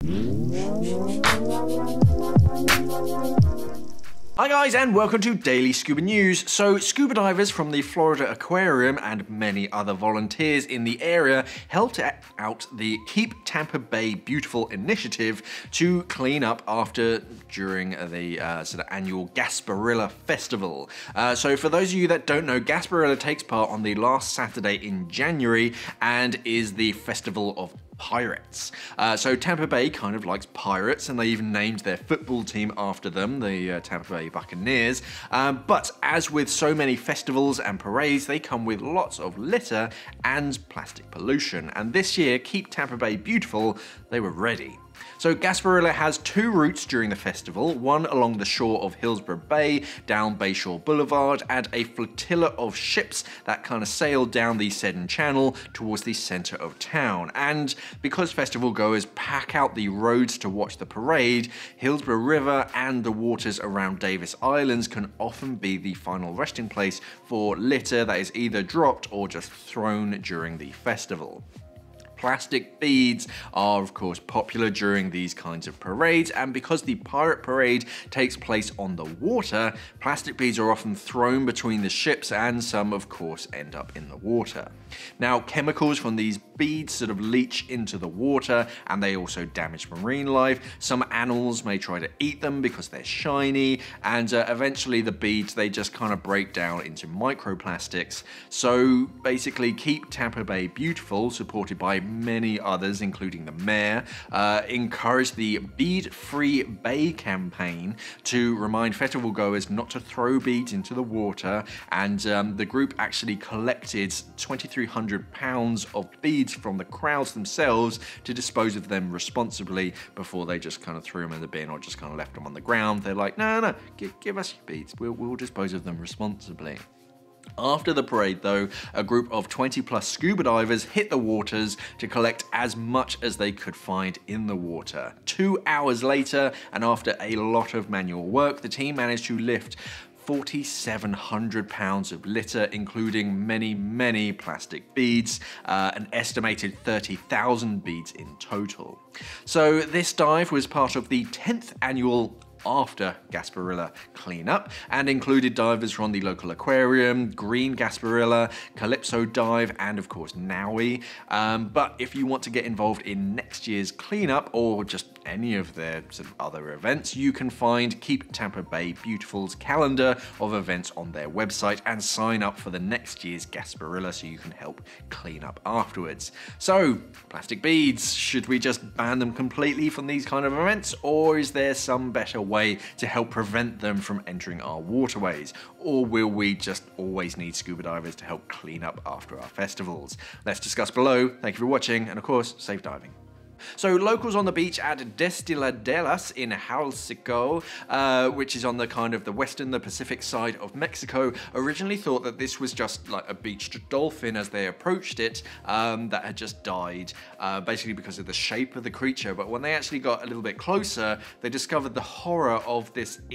Hi guys, and welcome to Daily Scuba News. So, scuba divers from the Florida Aquarium and many other volunteers in the area helped out the Keep Tampa Bay Beautiful initiative to clean up during the sort of annual Gasparilla Festival. So for those of you that don't know, Gasparilla takes part on the last Saturday in January and is the festival of pirates. So Tampa Bay kind of likes pirates, and they even named their football team after them, the Tampa Bay Buccaneers. But as with so many festivals and parades, they come with lots of litter and plastic pollution. And this year, Keep Tampa Bay Beautiful, they were ready. So Gasparilla has two routes during the festival, one along the shore of Hillsborough Bay, down Bayshore Blvd, and a flotilla of ships that kind of sail down the Seddon Channel towards the centre of town. And because festival goers pack out the roads to watch the parade, Hillsborough River and the waters around Davis Islands can often be the final resting place for litter that is either dropped or just thrown during the festival. Plastic beads are of course popular during these kinds of parades, and because the pirate parade takes place on the water, plastic beads are often thrown between the ships, and some of course end up in the water. Now, chemicals from these beads sort of leach into the water, and they also damage marine life. Some animals may try to eat them because they're shiny, and eventually the beads, they just kind of break down into microplastics. So basically, Keep Tampa Bay Beautiful, supported by many others, including the mayor, encouraged the Bead-Free Bay campaign to remind festival goers not to throw beads into the water, and the group actually collected 2,300 pounds of beads from the crowds themselves to dispose of them responsibly before they just kind of threw them in the bin or just kind of left them on the ground. They're like, no, give us your beads, we'll dispose of them responsibly. After the parade though, a group of 20+ scuba divers hit the waters to collect as much as they could find in the water. 2 hours later, and after a lot of manual work, the team managed to lift 4,700 pounds of litter, including many plastic beads, an estimated 30,000 beads in total. So this dive was part of the 10th annual after Gasparilla cleanup, and included divers from the local aquarium, Green Gasparilla, Calypso Dive, and of course Naui. But if you want to get involved in next year's cleanup or just any of their sort of other events, you can find Keep Tampa Bay Beautiful's calendar of events on their website and sign up for the next year's Gasparilla so you can help clean up afterwards. So, plastic beads, should we just ban them completely from these kind of events, or is there some better way to help prevent them from entering our waterways? Or will we just always need scuba divers to help clean up after our festivals? Let's discuss below. Thank you for watching, and of course, safe diving. So locals on the beach at Destiladelas in Hillsborough, which is on the kind of the Pacific side of Mexico, originally thought that this was just like a beached dolphin as they approached it that had just died, basically because of the shape of the creature. But when they actually got a little bit closer, they discovered the horror of this